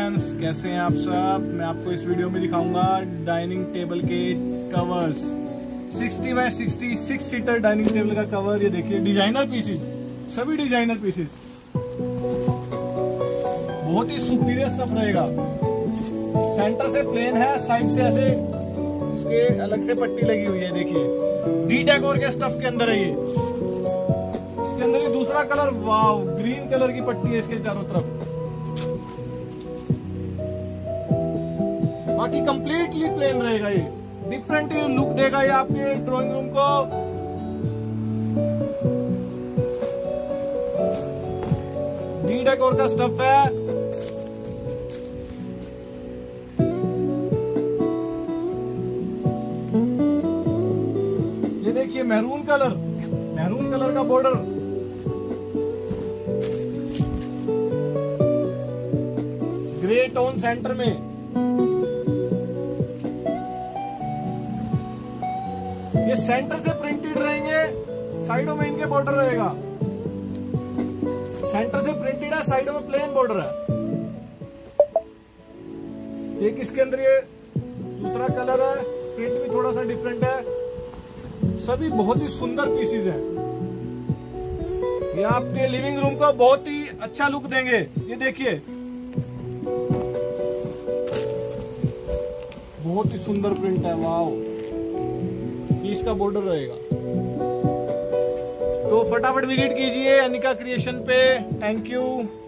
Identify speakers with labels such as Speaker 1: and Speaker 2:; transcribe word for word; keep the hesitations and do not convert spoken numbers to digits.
Speaker 1: Friends, कैसे हैं आप सब। मैं आपको इस वीडियो में दिखाऊंगा डाइनिंग टेबल के कवर्स। साठ बाय साठ सिक्स सीटर डाइनिंग टेबल का कवर। ये देखिए डिजाइनर पीसेस, सभी डिजाइनर पीसेस, बहुत ही सुपीरियर स्टफ रहेगा। सेंटर से प्लेन है, साइड से ऐसे इसके अलग से पट्टी लगी हुई है। देखिए डी डेकोर के स्टफ के अंदर है ये। इसके अंदर ये दूसरा कलर, वाव, ग्रीन कलर की पट्टी है इसके चारों तरफ। बाकी कंप्लीटली प्लेन रहेगा। ये डिफरेंट लुक देगा ये आपके ड्राइंग रूम को। डी डेकोर का स्टफ है। ये देखिए मैरून कलर, मैरून कलर का बॉर्डर, ग्रे टोन सेंटर में। ये सेंटर से प्रिंटेड रहेंगे, साइडों में इनके बॉर्डर रहेगा। सेंटर से प्रिंटेड है, साइडों में प्लेन बॉर्डर है। एक इसके अंदर ये दूसरा कलर है, प्रिंट भी थोड़ा सा डिफरेंट है। सभी बहुत ही सुंदर पीसेस हैं। ये आपके लिविंग रूम को बहुत ही अच्छा लुक देंगे। ये देखिए बहुत ही सुंदर प्रिंट है, वाओ। इसका बॉर्डर रहेगा। तो फटाफट विजिट कीजिए अनिका क्रिएशन पे। Thank you.